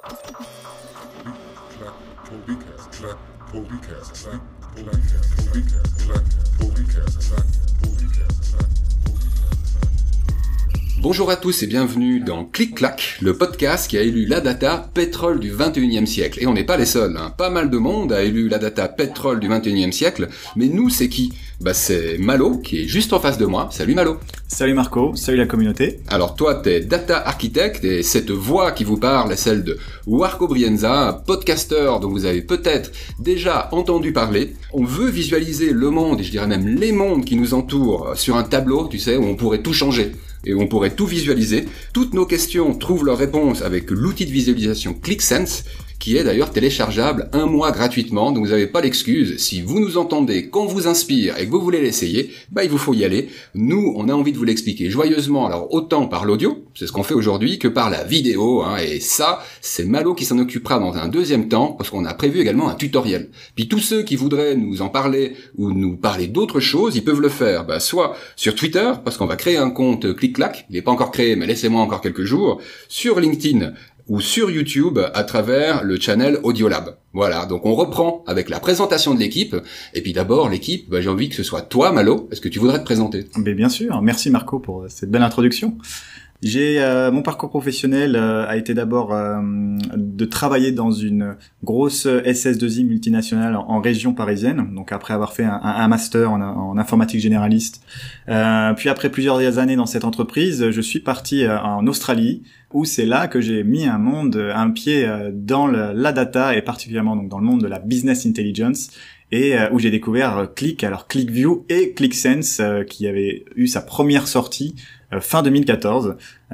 Bonjour à tous et bienvenue dans Clic-Clac, le podcast qui a élu la data pétrole du 21e siècle. Et on n'est pas les seuls, hein. Pas mal de monde a élu la data pétrole du 21e siècle. Mais nous, c'est qui ? C'est Malo qui est juste en face de moi. Salut Malo. Salut Marco, salut la communauté. Alors toi, t'es data architecte et cette voix qui vous parle est celle de Warco Brienza, un podcasteur dont vous avez peut-être déjà entendu parler. On veut visualiser le monde, et je dirais même les mondes qui nous entourent sur un tableau, tu sais, où on pourrait tout changer. Et on pourrait tout visualiser. Toutes nos questions trouvent leur réponse avec l'outil de visualisation ClickSense, qui est d'ailleurs téléchargeable 1 mois gratuitement, donc vous n'avez pas l'excuse. Si vous nous entendez, qu'on vous inspire et que vous voulez l'essayer, il vous faut y aller. Nous, on a envie de vous l'expliquer joyeusement, alors autant par l'audio, c'est ce qu'on fait aujourd'hui, que par la vidéo, hein, et ça, c'est Malo qui s'en occupera dans un deuxième temps, parce qu'on a prévu également un tutoriel. Puis tous ceux qui voudraient nous en parler, ou nous parler d'autres choses, ils peuvent le faire, soit sur Twitter, parce qu'on va créer un compte Clic-Clac, il n'est pas encore créé, mais laissez-moi encore quelques jours, sur LinkedIn, ou sur YouTube à travers le channel Audiolab. Voilà, donc on reprend avec la présentation de l'équipe. Et puis d'abord, l'équipe, j'ai envie que ce soit toi, Malo. Est-ce que tu voudrais te présenter ? Mais bien sûr, merci Marco pour cette belle introduction. Mon parcours professionnel a été d'abord de travailler dans une grosse SS2I multinationale en région parisienne. Donc après avoir fait un master en informatique généraliste, puis après plusieurs années dans cette entreprise, je suis parti en Australie, où c'est là que j'ai mis un pied dans la data et particulièrement donc dans le monde de la business intelligence. Et où j'ai découvert ClickView et ClickSense qui avait eu sa première sortie fin 2014.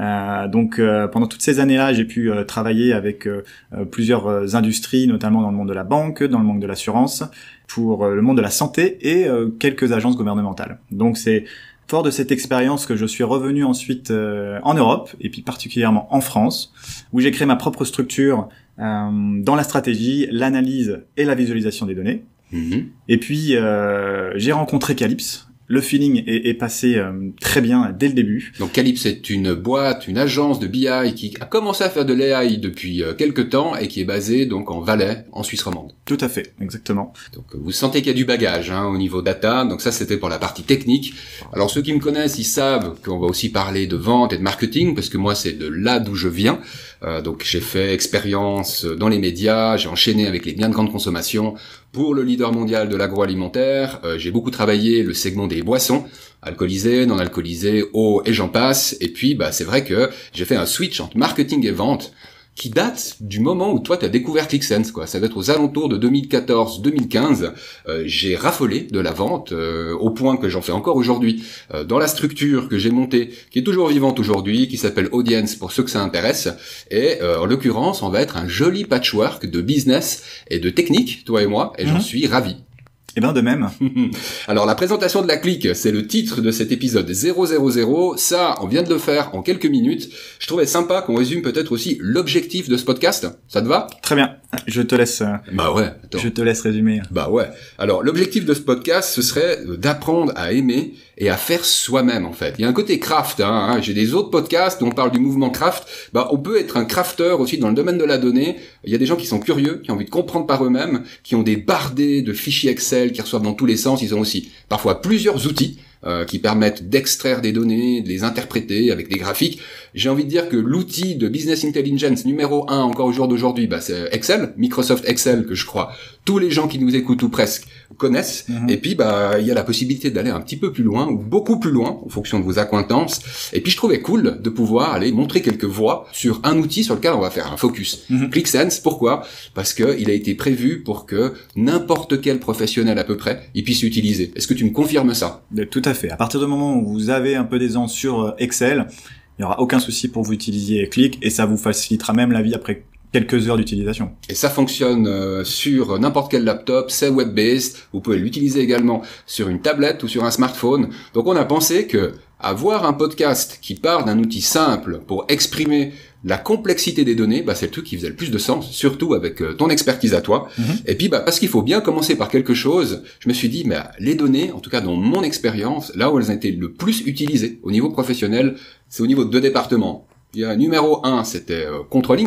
Pendant toutes ces années-là, j'ai pu travailler avec plusieurs industries, notamment dans le monde de la banque, dans le monde de l'assurance, pour le monde de la santé et quelques agences gouvernementales. Donc c'est fort de cette expérience que je suis revenu ensuite en Europe et puis particulièrement en France, où j'ai créé ma propre structure dans la stratégie, l'analyse et la visualisation des données. Et puis j'ai rencontré Calypse. Le feeling est passé très bien dès le début. Donc Calypse est une boîte, une agence de BI qui a commencé à faire de l'AI depuis quelques temps et qui est basée donc en Valais, en Suisse romande. Tout à fait, exactement. Donc vous sentez qu'il y a du bagage au niveau data. Donc ça c'était pour la partie technique. Alors ceux qui me connaissent, ils savent qu'on va aussi parler de vente et de marketing parce que moi c'est de là d'où je viens. Donc j'ai fait expérience dans les médias, j'ai enchaîné avec les biens de grande consommation pour le leader mondial de l'agroalimentaire. J'ai beaucoup travaillé le segment des boissons, alcoolisées, non alcoolisées, eau et j'en passe. Et puis c'est vrai que j'ai fait un switch entre marketing et vente qui date du moment où toi t'as découvert ClickSense, quoi. Ça doit être aux alentours de 2014-2015. J'ai raffolé de la vente au point que j'en fais encore aujourd'hui dans la structure que j'ai montée, qui est toujours vivante aujourd'hui, qui s'appelle Audience pour ceux que ça intéresse. Et en l'occurrence, on va être un joli patchwork de business et de technique, toi et moi, et j'en suis ravi. Eh ben de même. Alors la présentation de la clique, c'est le titre de cet épisode 000. Ça, on vient de le faire en quelques minutes. Je trouvais sympa qu'on résume peut-être aussi l'objectif de ce podcast. Ça te va ? Très bien. Je te laisse. Attends. Je te laisse résumer. Alors l'objectif de ce podcast, ce serait d'apprendre à aimer et à faire soi-même en fait. Il y a un côté craft. J'ai des autres podcasts où on parle du mouvement craft. On peut être un crafter aussi dans le domaine de la donnée. Il y a des gens qui sont curieux, qui ont envie de comprendre par eux-mêmes, qui ont des bardés de fichiers Excel qui reçoivent dans tous les sens. Ils ont aussi parfois plusieurs outils qui permettent d'extraire des données, de les interpréter avec des graphiques. J'ai envie de dire que l'outil de business intelligence numéro 1 encore au jour d'aujourd'hui, c'est Excel, Microsoft Excel, que je crois tous les gens qui nous écoutent ou presque connaissent. Et puis il y a la possibilité d'aller un petit peu plus loin ou beaucoup plus loin en fonction de vos accointances. Et puis je trouvais cool de pouvoir aller montrer quelques voies sur un outil sur lequel on va faire un focus. ClickSense, pourquoi ? Parce que il a été prévu pour que n'importe quel professionnel à peu près il puisse l'utiliser. Est-ce que tu me confirmes ça ? Tout à fait. À partir du moment où vous avez un peu d'aisance sur Excel, il n'y aura aucun souci pour vous utiliser Click et ça vous facilitera même la vie après quelques heures d'utilisation. Et ça fonctionne sur n'importe quel laptop, c'est web-based, vous pouvez l'utiliser également sur une tablette ou sur un smartphone. Donc on a pensé que avoir un podcast qui part d'un outil simple pour exprimer la complexité des données, c'est le truc qui faisait le plus de sens, surtout avec ton expertise à toi. Et puis parce qu'il faut bien commencer par quelque chose, je me suis dit, les données, en tout cas dans mon expérience, là où elles ont été le plus utilisées au niveau professionnel, c'est au niveau de 2 départements. Il y a numéro 1, c'était controlling,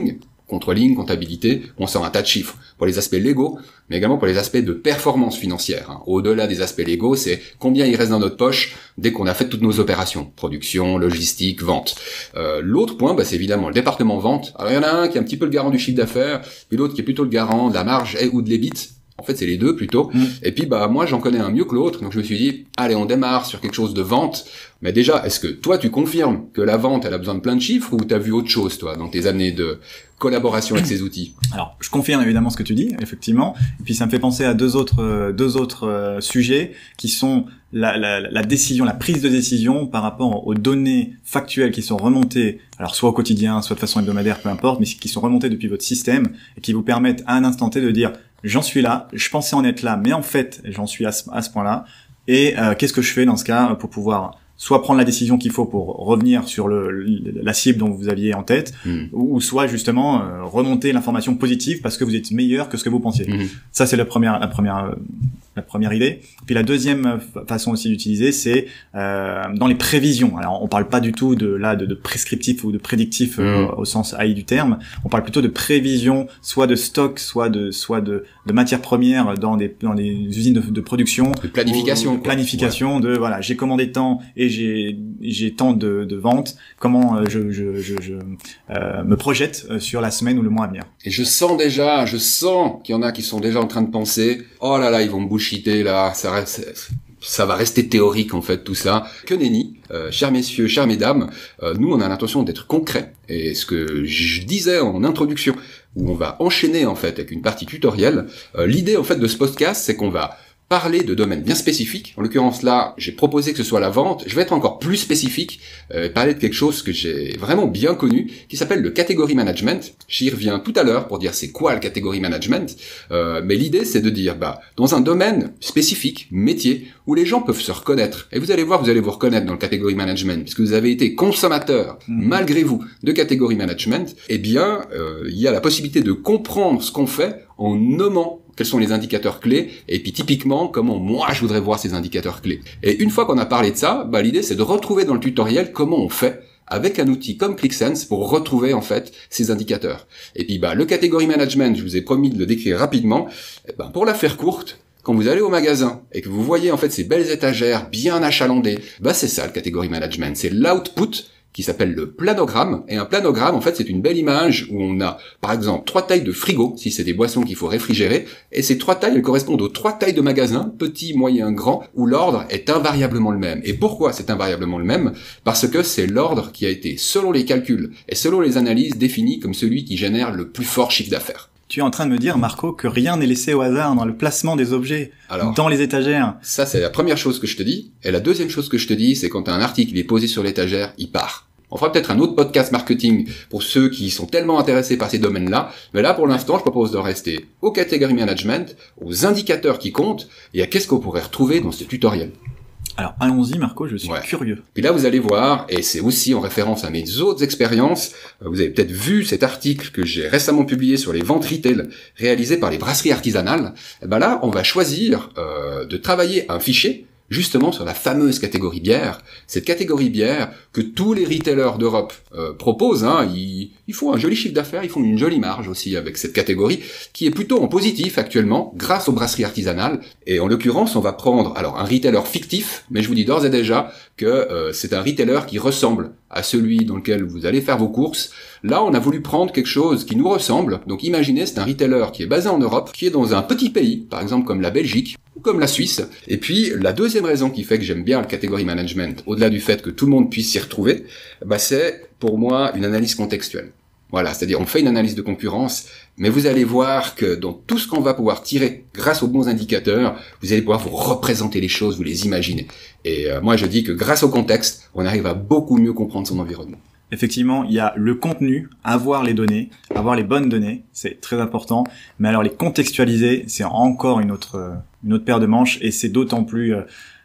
controlling, comptabilité, on sort un tas de chiffres pour les aspects légaux, mais également pour les aspects de performance financière. Hein. Au-delà des aspects légaux, c'est combien il reste dans notre poche dès qu'on a fait toutes nos opérations, production, logistique, vente. L'autre point, c'est évidemment le département vente. Alors il y en a un qui est un petit peu le garant du chiffre d'affaires, puis l'autre qui est plutôt le garant de la marge ou de l'EBIT. En fait, c'est les deux plutôt. Et puis, moi, j'en connais un mieux que l'autre. Donc, je me suis dit, allez, on démarre sur quelque chose de vente. Mais déjà, est-ce que toi, tu confirmes que la vente, elle a besoin de plein de chiffres ou t'as vu autre chose, toi, dans tes années de collaboration avec ces outils? Alors, je confirme évidemment ce que tu dis, effectivement. Et puis, ça me fait penser à deux autres sujets qui sont la décision, la prise de décision par rapport aux données factuelles qui sont remontées, alors soit au quotidien, soit de façon hebdomadaire, peu importe, mais qui sont remontées depuis votre système et qui vous permettent à un instant T de dire j'en suis là, je pensais en être là, mais en fait, j'en suis à ce point-là. Et qu'est-ce que je fais dans ce cas pour pouvoir soit prendre la décision qu'il faut pour revenir sur la cible dont vous aviez en tête, ou soit justement remonter l'information positive parce que vous êtes meilleur que ce que vous pensiez. Ça, c'est la première idée. Puis la deuxième façon aussi d'utiliser, c'est dans les prévisions. Alors, on parle pas du tout de prescriptif ou de prédictif au sens AI du terme. On parle plutôt de prévision, soit de stock, soit de matières premières dans des usines de production. De planification. Planification de voilà, j'ai commandé tant et j'ai tant de ventes. Comment je me projette sur la semaine ou le mois à venir. Et je sens qu'il y en a qui sont déjà en train de penser, oh là là, ils vont me bullshiter là, ça va rester théorique en fait tout ça. Que nenni, chers messieurs, chères mesdames, nous on a l'intention d'être concrets. Et ce que je disais en introduction, où on va enchaîner en fait avec une partie tutoriel, l'idée en fait de ce podcast, c'est qu'on va parler de domaines bien spécifiques. En l'occurrence là, j'ai proposé que ce soit la vente. Je vais être encore plus spécifique, parler de quelque chose que j'ai vraiment bien connu, qui s'appelle le category management. J'y reviens tout à l'heure pour dire c'est quoi le category management. Mais l'idée c'est de dire, dans un domaine spécifique, métier, où les gens peuvent se reconnaître. Et vous allez voir, vous allez vous reconnaître dans le category management, puisque vous avez été consommateur, malgré vous, de category management. Eh bien, il y a la possibilité de comprendre ce qu'on fait en nommant quels sont les indicateurs clés, et puis typiquement, comment moi je voudrais voir ces indicateurs clés. Et une fois qu'on a parlé de ça, l'idée c'est de retrouver dans le tutoriel comment on fait avec un outil comme ClickSense pour retrouver en fait ces indicateurs. Et puis le category management, je vous ai promis de le décrire rapidement, pour la faire courte, quand vous allez au magasin et que vous voyez en fait ces belles étagères bien achalandées, c'est ça le category management, c'est l'output qui s'appelle le planogramme. Et un planogramme, en fait, c'est une belle image où on a, par exemple, 3 tailles de frigo, si c'est des boissons qu'il faut réfrigérer, et ces 3 tailles, elles correspondent aux 3 tailles de magasins, petit, moyen, grand, où l'ordre est invariablement le même. Et pourquoi c'est invariablement le même? Parce que c'est l'ordre qui a été, selon les calculs et selon les analyses, défini comme celui qui génère le plus fort chiffre d'affaires. Tu es en train de me dire, Marco, que rien n'est laissé au hasard dans le placement des objets dans les étagères. Ça, c'est la première chose que je te dis. Et la deuxième chose que je te dis, c'est quand un article est posé sur l'étagère, il part. On fera peut-être un autre podcast marketing pour ceux qui sont tellement intéressés par ces domaines-là. Mais là, pour l'instant, je propose de rester au category management, aux indicateurs qui comptent, et à qu'est-ce qu'on pourrait retrouver dans ce tutoriel. Alors, allons-y, Marco, je suis curieux. Puis là, vous allez voir, et c'est aussi en référence à mes autres expériences, vous avez peut-être vu cet article que j'ai récemment publié sur les ventes retail réalisées par les brasseries artisanales. Et là, on va choisir de travailler un fichier justement sur la fameuse catégorie bière, cette catégorie bière que tous les retailers d'Europe proposent. Ils font un joli chiffre d'affaires, ils font une jolie marge aussi avec cette catégorie, qui est plutôt en positif actuellement, grâce aux brasseries artisanales. Et en l'occurrence, on va prendre alors un retailer fictif, mais je vous dis d'ores et déjà que c'est un retailer qui ressemble à celui dans lequel vous allez faire vos courses. Là, on a voulu prendre quelque chose qui nous ressemble. Donc imaginez, c'est un retailer qui est basé en Europe, qui est dans un petit pays, par exemple comme la Belgique, ou comme la Suisse. Et puis, la deuxième raison qui fait que j'aime bien le category management, au-delà du fait que tout le monde puisse s'y retrouver, c'est pour moi une analyse contextuelle. Voilà, c'est-à-dire on fait une analyse de concurrence, mais vous allez voir que dans tout ce qu'on va pouvoir tirer grâce aux bons indicateurs, vous allez pouvoir vous représenter les choses, vous les imaginez. Et moi je dis que grâce au contexte, on arrive à beaucoup mieux comprendre son environnement. Effectivement, il y a le contenu, avoir les données, avoir les bonnes données, c'est très important. Mais alors les contextualiser, c'est encore une autre paire de manches, et c'est d'autant plus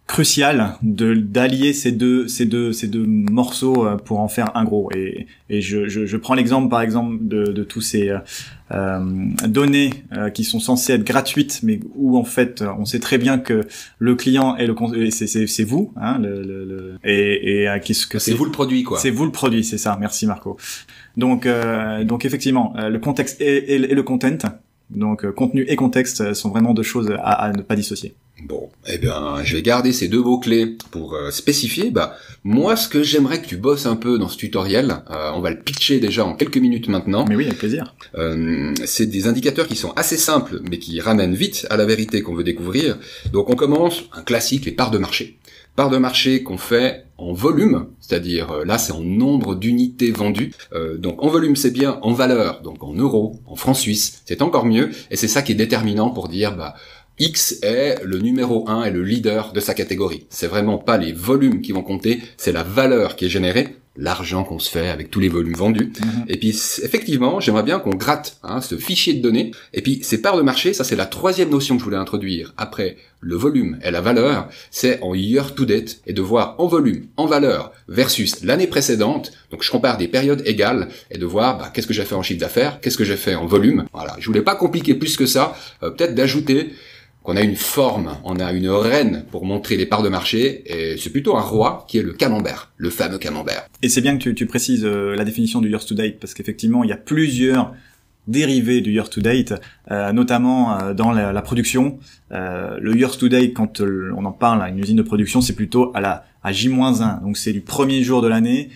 crucial d'allier ces deux morceaux pour en faire un gros. Et je prends l'exemple par exemple de tous ces données qui sont censées être gratuites, mais où en fait on sait très bien que le client est c'est vous, hein, qu'est-ce que c'est vous le produit, quoi. C'est vous le produit, c'est ça. Merci Marco. Donc effectivement, le contexte et le content. Donc contenu et contexte sont vraiment deux choses à ne pas dissocier. Bon, eh bien, je vais garder ces deux mots-clés pour spécifier. Moi, ce que j'aimerais que tu bosses un peu dans ce tutoriel, on va le pitcher déjà en quelques minutes maintenant. Mais oui, avec plaisir. C'est des indicateurs qui sont assez simples, mais qui ramènent vite à la vérité qu'on veut découvrir. Donc on commence, un classique, les parts de marché. Parts de marché qu'on fait en volume, c'est-à-dire là c'est en nombre d'unités vendues. Donc en volume c'est bien, en valeur, donc en euros, en francs suisses, c'est encore mieux. Et c'est ça qui est déterminant pour dire X est le numéro 1 et le leader de sa catégorie. C'est vraiment pas les volumes qui vont compter, c'est la valeur qui est générée, l'argent qu'on se fait avec tous les volumes vendus. Et puis effectivement, j'aimerais bien qu'on gratte ce fichier de données. Et puis ces parts de marché, ça c'est la troisième notion que je voulais introduire. Après le volume et la valeur, c'est en year to date et de voir en volume, en valeur versus l'année précédente. Donc je compare des périodes égales et de voir qu'est-ce que j'ai fait en chiffre d'affaires, qu'est-ce que j'ai fait en volume. Voilà, je voulais pas compliquer plus que ça, peut-être d'ajouter qu'on a une forme, on a une reine pour montrer les parts de marché, et c'est plutôt un roi qui est le camembert, le fameux camembert. Et c'est bien que tu précises la définition du year to date, parce qu'effectivement, il y a plusieurs dérivés du year to date, notamment dans la production. Le year to date, quand on en parle à une usine de production, c'est plutôt à J-1, donc c'est du premier jour de l'année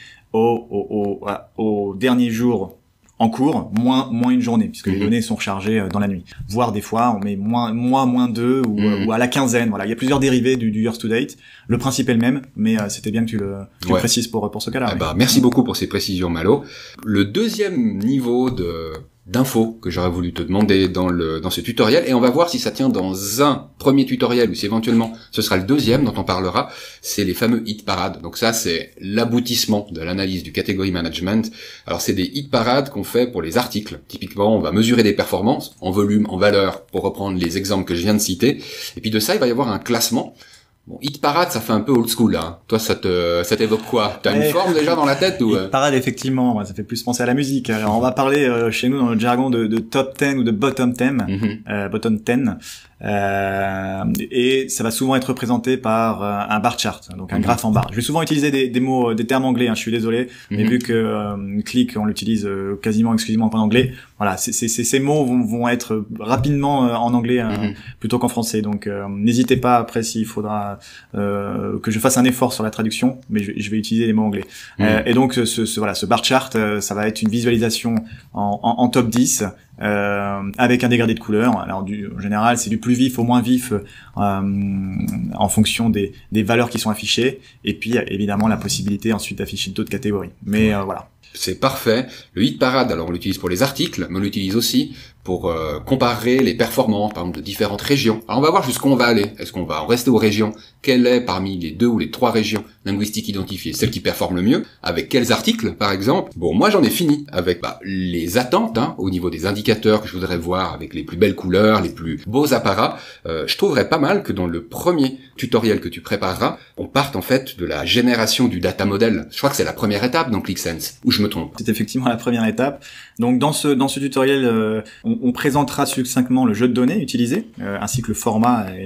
au dernier jour en cours, moins une journée, puisque les données sont rechargées dans la nuit. Voire des fois, on met moins 2 ou à la quinzaine. Voilà, il y a plusieurs dérivés du year to date. Le principe est le même, mais c'était bien que tu le précises pour ce cas-là. Merci beaucoup pour ces précisions, Malo. Le deuxième niveau d'infos que j'aurais voulu te demander dans ce tutoriel, et on va voir si ça tient dans un premier tutoriel ou si éventuellement ce sera le deuxième dont on parlera, c'est les fameux hit parades. Donc ça c'est l'aboutissement de l'analyse du category management. Alors c'est des hit parades qu'on fait pour les articles. Typiquement on va mesurer des performances en volume, en valeur, pour reprendre les exemples que je viens de citer, et puis de ça il va y avoir un classement. Bon, hit parade, ça fait un peu old school, hein. Toi, ça t'évoque quoi? T'as une forme déjà dans la tête ou Hit parade, effectivement, ça fait plus penser à la musique. Alors, on va parler chez nous dans le jargon de top 10 ou de bottom 10, bottom 10. Et ça va souvent être représenté par un bar chart, donc un graphe en barre. Je vais souvent utiliser des termes anglais, hein, je suis désolé, mais vu que Click on l'utilise quasiment exclusivement en anglais, voilà, ces mots vont être rapidement en anglais plutôt qu'en français. Donc n'hésitez pas après s'il faudra que je fasse un effort sur la traduction, mais je vais utiliser les mots anglais. Et donc ce bar chart, ça va être une visualisation en top 10. Avec un dégradé de couleurs. Alors en général c'est du plus vif au moins vif en fonction des valeurs qui sont affichées, et puis évidemment la possibilité ensuite d'afficher d'autres catégories. Mais voilà. C'est parfait. Le hit parade, alors on l'utilise pour les articles, mais on l'utilise aussi pour comparer les performances, par exemple, de différentes régions. Alors on va voir jusqu'où on va aller. Est-ce qu'on va en rester aux régions? Quelle est parmi les 2 ou les 3 régions linguistiques identifiées celle qui performe le mieux? Avec quels articles, par exemple? Bon, moi j'en ai fini avec les attentes au niveau des indicateurs que je voudrais voir avec les plus belles couleurs, les plus beaux apparats. Je trouverais pas mal que dans le premier tutoriel que tu prépareras, on parte en fait de la génération du data model. Je crois que c'est la première étape dans ClickSense, ou je me trompe? C'est effectivement la première étape. Donc dans ce tutoriel, on présentera succinctement le jeu de données utilisé, ainsi que le format et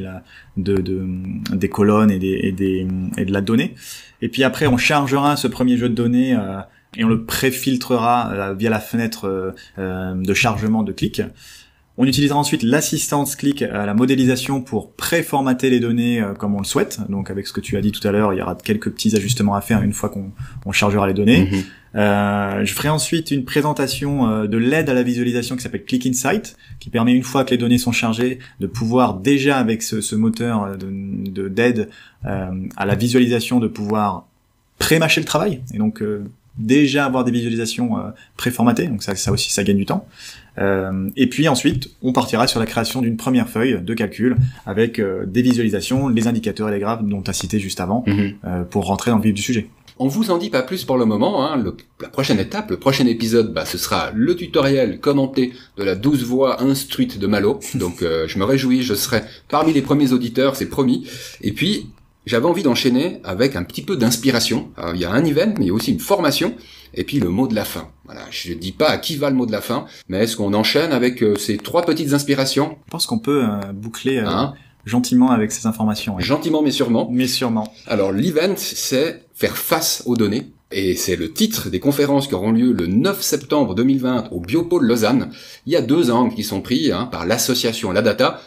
des colonnes et de la donnée. Et puis après, on chargera ce premier jeu de données et on le préfiltrera via la fenêtre de chargement de Click. On utilisera ensuite l'assistance Click à la modélisation pour préformater les données comme on le souhaite. Donc avec ce que tu as dit tout à l'heure, il y aura quelques petits ajustements à faire une fois qu'on chargera les données. Je ferai ensuite une présentation de l'aide à la visualisation qui s'appelle Click Insight, qui permet une fois que les données sont chargées de pouvoir déjà avec ce moteur d'aide à la visualisation de pouvoir pré-mâcher le travail et donc déjà avoir des visualisations préformatées. Donc ça aussi ça gagne du temps. Et puis ensuite, on partira sur la création d'une première feuille de calcul avec des visualisations, les indicateurs et les graphes dont tu as cité juste avant pour rentrer dans le vif du sujet. On vous en dit pas plus pour le moment, la prochaine étape, le prochain épisode, ce sera le tutoriel commenté de la 12 voix instruite de Malo. Donc je me réjouis, je serai parmi les premiers auditeurs, c'est promis. Et puis j'avais envie d'enchaîner avec un petit peu d'inspiration. Alors, il y a un event, mais il y a aussi une formation, et puis le mot de la fin. Voilà, je dis pas à qui va le mot de la fin, mais est-ce qu'on enchaîne avec ces 3 petites inspirations? Je pense qu'on peut boucler gentiment avec ces informations. Ouais. Gentiment mais sûrement. Mais sûrement. Alors l'event, c'est faire face aux données. Et c'est le titre des conférences qui auront lieu le 9 septembre 2020 au Biopôle Lausanne. Il y a 2 angles qui sont pris par l'association La Data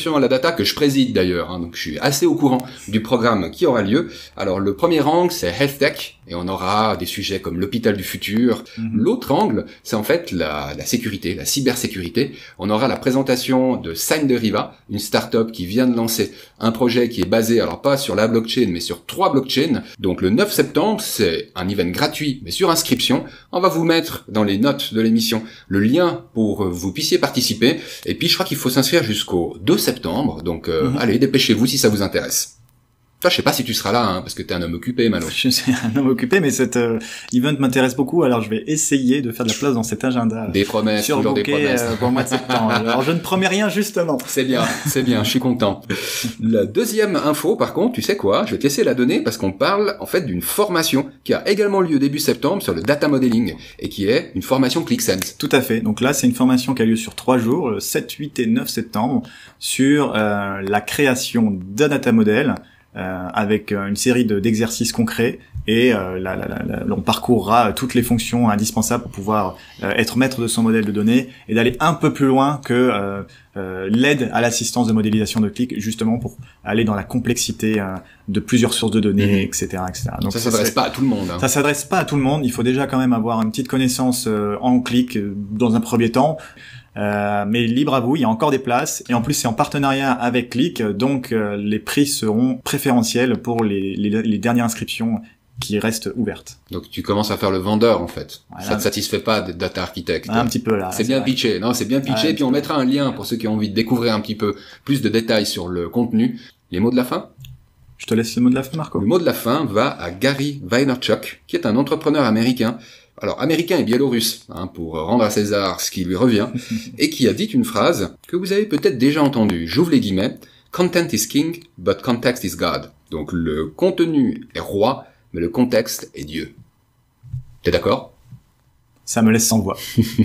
que je préside d'ailleurs, donc je suis assez au courant du programme qui aura lieu. Alors le premier angle, c'est Health Tech, et on aura des sujets comme l'hôpital du futur. L'autre angle, c'est en fait la sécurité, la cybersécurité. On aura la présentation de Sign Deriva, une start-up qui vient de lancer un projet qui est basé, alors pas sur la blockchain, mais sur 3 blockchains. Donc le 9 septembre, c'est un event gratuit, mais sur inscription. On va vous mettre dans les notes de l'émission le lien pour que vous puissiez participer. Et puis je crois qu'il faut s'inscrire jusqu'au 2 septembre, donc allez, dépêchez-vous si ça vous intéresse. Toi, je sais pas si tu seras là, parce que t'es un homme occupé, Malo. Je suis un homme occupé, mais cet event m'intéresse beaucoup, alors je vais essayer de faire de la place dans cet agenda. Des promesses, toujours des promesses. Pour le mois de septembre. Alors je ne promets rien, justement. C'est bien, je suis content. La deuxième info, par contre, tu sais quoi, je vais te laisser la donner, parce qu'on parle, en fait, d'une formation qui a également lieu début septembre sur le data modeling, et qui est une formation ClickSense. Tout à fait. Donc là, c'est une formation qui a lieu sur 3 jours, le 7, 8 et 9 septembre, sur la création d'un data model, avec une série d'exercices concrets, et on parcourra toutes les fonctions indispensables pour pouvoir être maître de son modèle de données et d'aller un peu plus loin que l'aide à l'assistance de modélisation de clic, justement pour aller dans la complexité de plusieurs sources de données, etc., etc. Donc ça s'adresse pas à tout le monde. Ça s'adresse pas à tout le monde. Il faut déjà quand même avoir une petite connaissance en clic dans un premier temps. Mais libre à vous, il y a encore des places, et en plus c'est en partenariat avec Click, donc les prix seront préférentiels pour les dernières inscriptions qui restent ouvertes. Donc tu commences à faire le vendeur en fait. Voilà. Ça te satisfait pas d'être data architecte. Un petit peu là. C'est bien pitché, non, c'est bien pitché, puis on mettra un lien pour ceux qui ont envie de découvrir un petit peu plus de détails sur le contenu. Les mots de la fin? Je te laisse le mot de la fin, Marco. Le mot de la fin va à Gary Vaynerchuk, qui est un entrepreneur américain. Alors, américain et biélorusse, pour rendre à César ce qui lui revient, et qui a dit une phrase que vous avez peut-être déjà entendue. J'ouvre les guillemets. Content is king, but context is God. Donc, le contenu est roi, mais le contexte est Dieu. T'es d'accord? Ça me laisse sans voix.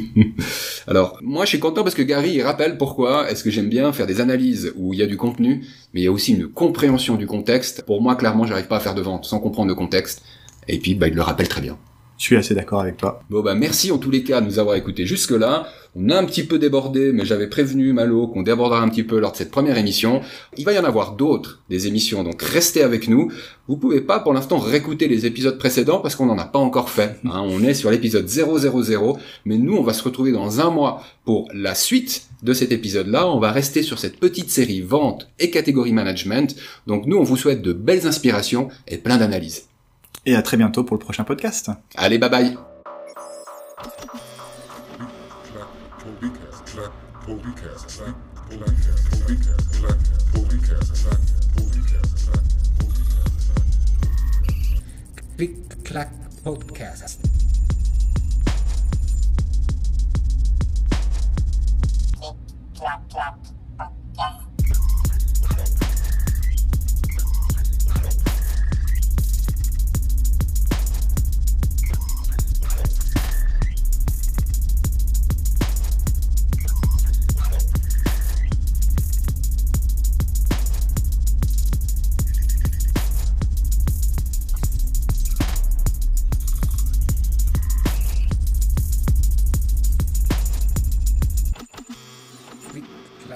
Alors, moi, je suis content parce que Gary, il rappelle pourquoi est-ce que j'aime bien faire des analyses où il y a du contenu, mais il y a aussi une compréhension du contexte. Pour moi, clairement, j'arrive pas à faire de vente sans comprendre le contexte. Et puis, il le rappelle très bien. Je suis assez d'accord avec toi. Bon, merci en tous les cas de nous avoir écoutés jusque-là. On a un petit peu débordé, mais j'avais prévenu Malo qu'on débordera un petit peu lors de cette première émission. Il va y en avoir d'autres, des émissions, donc restez avec nous. Vous pouvez pas pour l'instant réécouter les épisodes précédents parce qu'on n'en a pas encore fait. On est sur l'épisode 000, mais nous on va se retrouver dans un mois pour la suite de cet épisode-là. On va rester sur cette petite série vente et catégorie management. Donc nous on vous souhaite de belles inspirations et plein d'analyses. Et à très bientôt pour le prochain podcast. Allez, bye bye. Click Clack Podcast.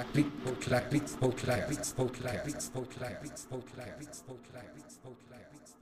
Click,